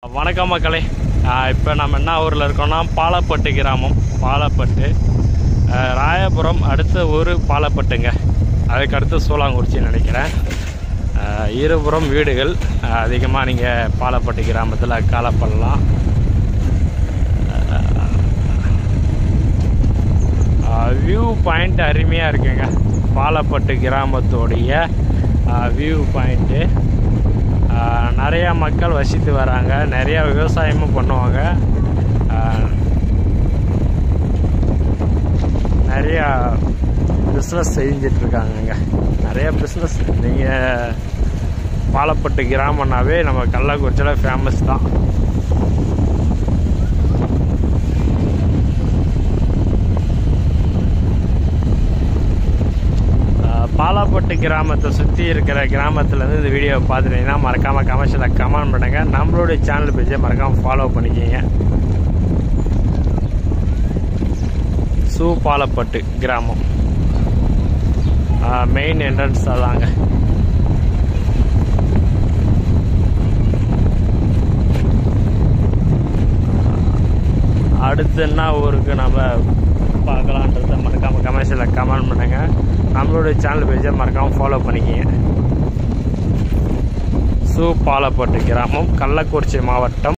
வணக்கம் மக்களே. இப்போ நம்ம என்ன ஊரில் இருக்கோம்னா பாலப்பட்டு கிராமம். பாலப்பட்டு ராயபுரம் அடுத்த ஊர் பாலப்பட்டுங்க. அதுக்கு அடுத்து சூளாங்குறிச்சின்னு நினைக்கிறேன். இருபுறம் வீடுகள் அதிகமாக நீங்கள் பாலப்பட்டு கிராமத்தில் காலப்படலாம். வியூ பாயிண்ட் அருமையாக இருக்குங்க. பாலப்பட்டு கிராமத்தோடைய வியூ பாயிண்ட்டு. நிறையா மக்கள் வசித்து வராங்க. நிறையா விவசாயமும் பண்ணுவாங்க. நிறையா பிஸ்னஸ் செஞ்சிட்ருக்காங்கங்க. நிறையா பிஸ்னஸ். நீங்கள் பாலப்பட்டு கிராமம்னாவே நம்ம கள்ளக்குறிச்சியில் ஃபேமஸ் தான். பாலப்பட்டு கிராமத்தை சுற்றி இருக்கிற கிராமத்துலேருந்து இந்த வீடியோவை பார்த்துட்டீங்கன்னா மறக்காமல் கமெண்ட்ஸில் கமெண்ட் பண்ணுங்கள். நம்மளுடைய சேனல் பேஜை மறக்காமல் ஃபாலோ பண்ணிக்கிங்க. பாலப்பட்டு கிராமம் மெயின் என்ட்ரன்ஸ் அதாங்க. அடுத்து என்ன ஊருக்கு நம்ம பார்க்கலான்றத மறக்காமல் கமெண்ட்ஸில் கமெண்ட் பண்ணுங்கள். நம்மளுடைய சேனல் பேஜை மறக்காமல் ஃபாலோ பண்ணிக்கிங்க. பாலப்பட்டு கிராமம், கள்ளக்குறிச்சி மாவட்டம்.